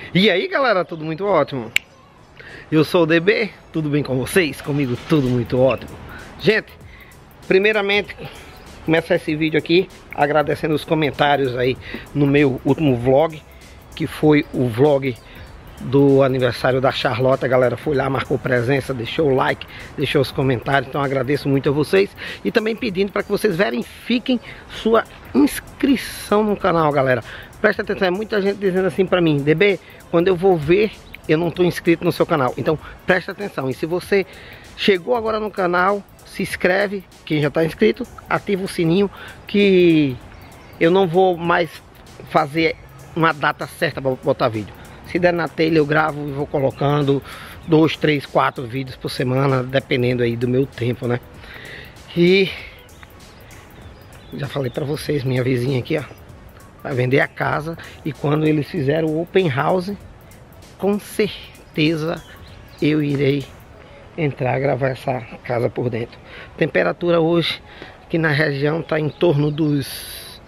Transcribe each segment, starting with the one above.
E aí galera, tudo muito ótimo? Eu sou o DB, tudo bem com vocês? Comigo tudo muito ótimo. Gente, primeiramente começar esse vídeo aqui agradecendo os comentários aí no meu último vlog, que foi o vlog do aniversário da Charlotte. A galera foi lá, marcou presença, deixou o like, deixou os comentários, então agradeço muito a vocês. E também pedindo para que vocês verifiquem sua inscrição no canal, galera. Presta atenção, é muita gente dizendo assim para mim: DB, quando eu vou ver, eu não estou inscrito no seu canal. Então presta atenção, e se você chegou agora no canal, se inscreve, quem já está inscrito, ativa o sininho, que eu não vou mais fazer uma data certa para botar vídeo. Se der na telha eu gravo e vou colocando 2, 3, 4 vídeos por semana, dependendo aí do meu tempo, né? E já falei para vocês, minha vizinha aqui, ó, vai vender a casa, e quando eles fizeram o open house, com certeza eu irei entrar, gravar essa casa por dentro. Temperatura hoje aqui na região tá em torno dos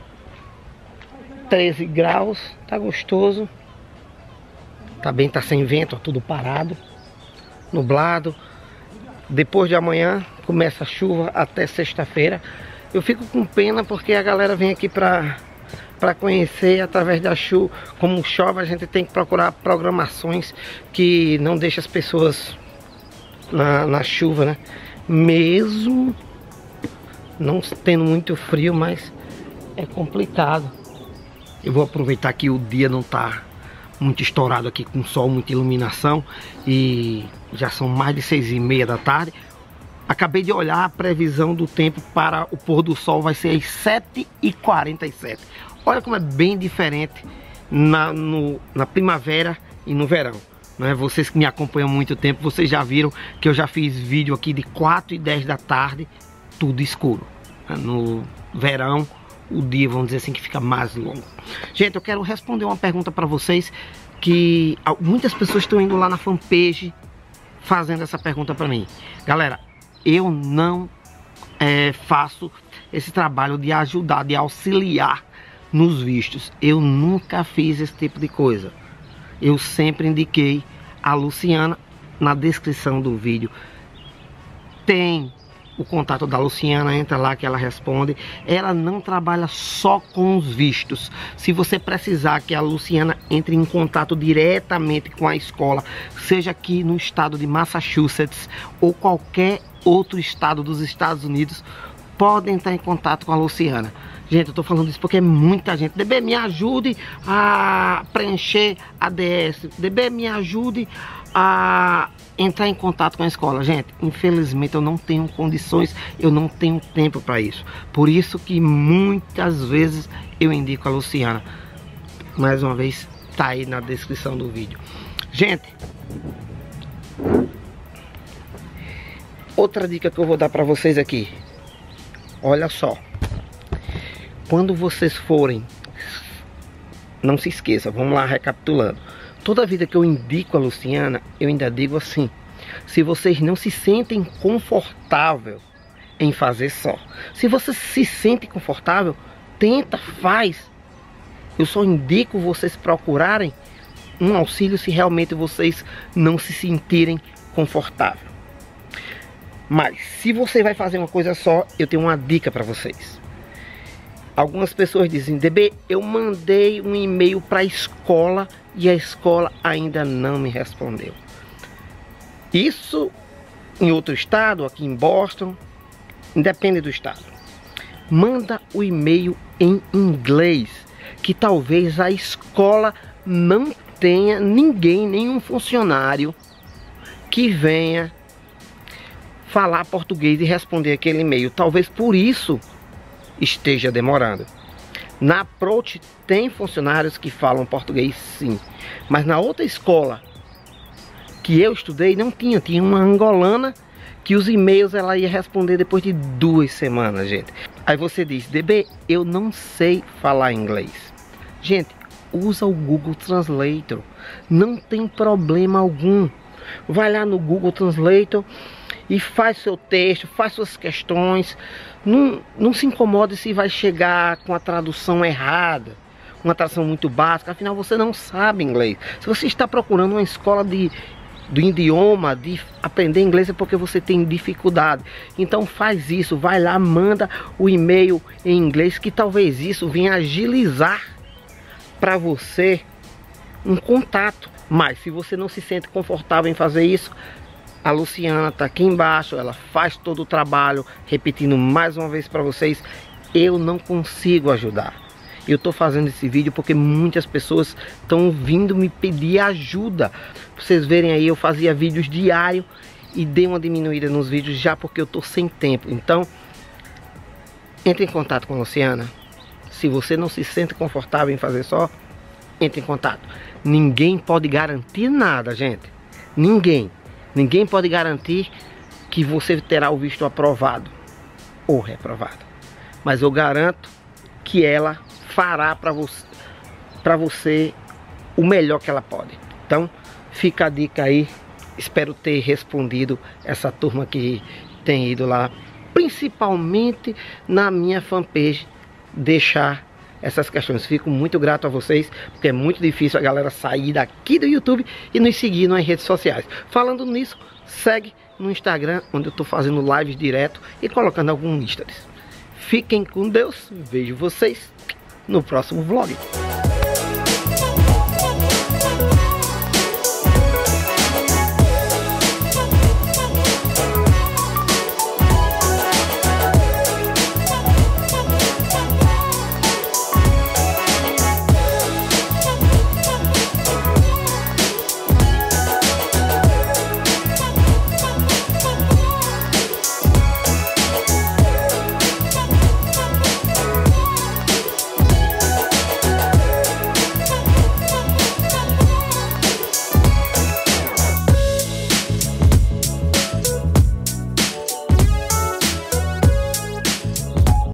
13 graus, tá gostoso. Tá bem, tá sem vento, ó, tudo parado, nublado. Depois de amanhã começa a chuva até sexta-feira. Eu fico com pena porque a galera vem aqui para conhecer através da chuva. Como chove, a gente tem que procurar programações que não deixem as pessoas na chuva, né? Mesmo não tendo muito frio, mas é complicado. Eu vou aproveitar que o dia não tá muito estourado aqui, com sol, muita iluminação, e já são mais de 6h30 da tarde. Acabei de olhar a previsão do tempo para o pôr do sol, vai ser às 7h47. Olha como é bem diferente na primavera e no verão, né? Vocês que me acompanham há muito tempo, vocês já viram que eu já fiz vídeo aqui de 4h10 da tarde, tudo escuro. No verão o dia, vamos dizer assim, que fica mais longo. Gente, eu quero responder uma pergunta para vocês, que muitas pessoas estão indo lá na fanpage fazendo essa pergunta para mim. Galera, eu não faço esse trabalho de ajudar, de auxiliar nos vistos. Eu nunca fiz esse tipo de coisa. Eu sempre indiquei a Luciana. Na descrição do vídeo tem o contato da Luciana, entra lá que ela responde. Ela não trabalha só com os vistos. Se você precisar que a Luciana entre em contato diretamente com a escola, seja aqui no estado de Massachusetts ou qualquer outro estado dos Estados Unidos, pode entrar em contato com a Luciana. Gente, eu tô falando isso porque é muita gente. DB, me ajude a preencher a DS. DB, me ajude a entrar em contato com a escola. Gente, infelizmente eu não tenho condições, eu não tenho tempo para isso. Por isso que muitas vezes eu indico a Luciana. Mais uma vez, tá aí na descrição do vídeo. Gente, outra dica que eu vou dar para vocês aqui. Olha só. Quando vocês forem, não se esqueça, vamos lá recapitulando. Toda vida que eu indico a Luciana, eu ainda digo assim: se vocês não se sentem confortável em fazer só, se você se sente confortável, tenta, faz. Eu só indico vocês procurarem um auxílio se realmente vocês não se sentirem confortável. Mas se você vai fazer uma coisa só, eu tenho uma dica para vocês. Algumas pessoas dizem: DB, eu mandei um e-mail para a escola e a escola ainda não me respondeu. Isso em outro estado, aqui em Boston, independe do estado. Manda o e-mail em inglês, que talvez a escola não tenha ninguém, nenhum funcionário que venha falar português e responder aquele e-mail. Talvez por isso esteja demorando. Na Approach tem funcionários que falam português, sim, mas na outra escola que eu estudei não tinha. Tinha uma angolana que os e-mails ela ia responder depois de 2 semanas, gente. Aí você diz: DB, eu não sei falar inglês. Gente, usa o Google Translator, não tem problema algum. Vai lá no Google Translator e faz seu texto, faz suas questões. Não se incomode se vai chegar com a tradução errada. uma tradução muito básica, afinal você não sabe inglês. Se você está procurando uma escola do idioma, de aprender inglês, é porque você tem dificuldade. Então faz isso, vai lá, manda o e-mail em inglês, que talvez isso venha agilizar para você um contato. Mas se você não se sente confortável em fazer isso, a Luciana tá aqui embaixo, ela faz todo o trabalho. Repetindo mais uma vez para vocês, eu não consigo ajudar. Eu tô fazendo esse vídeo porque muitas pessoas estão vindo me pedir ajuda. Pra vocês verem aí, eu fazia vídeos diários e dei uma diminuída nos vídeos já porque eu tô sem tempo. Então, entre em contato com a Luciana. Se você não se sente confortável em fazer só, entre em contato. Ninguém pode garantir nada, gente. Ninguém pode garantir que você terá o visto aprovado ou reprovado. Mas eu garanto que ela fará para você o melhor que ela pode. Então, fica a dica aí. Espero ter respondido essa turma que tem ido lá, principalmente na minha fanpage, deixar essas questões. Fico muito grato a vocês, porque é muito difícil a galera sair daqui do YouTube e nos seguir nas redes sociais. Falando nisso, segue no Instagram, onde eu estou fazendo lives direto e colocando alguns stories. Fiquem com Deus, vejo vocês no próximo vlog.